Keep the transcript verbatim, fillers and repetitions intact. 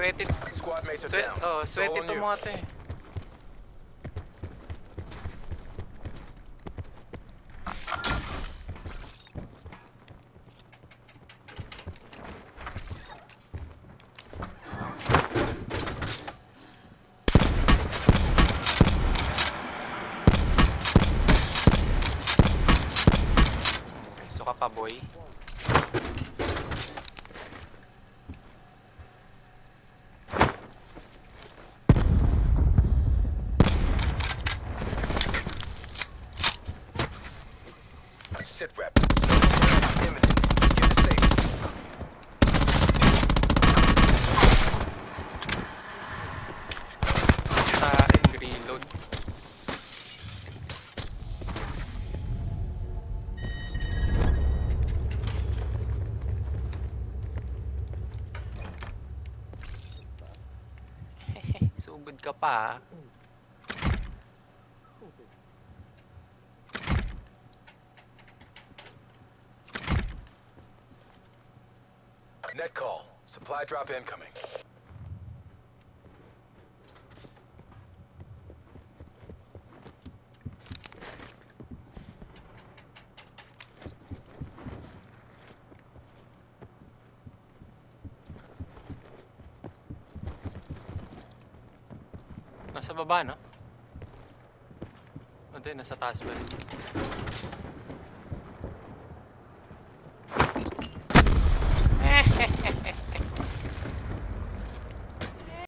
Sweaty. Squad mates are Sweat, down. oh, It's all sweaty on to you. mga to eh. Suka pa, boy. Sit rep. Imminent. Get to safety. Tain, reload. Sugod ka pa. Net call. Supply drop incoming. Nasa baba, no? O, di, nasa taas ba rin?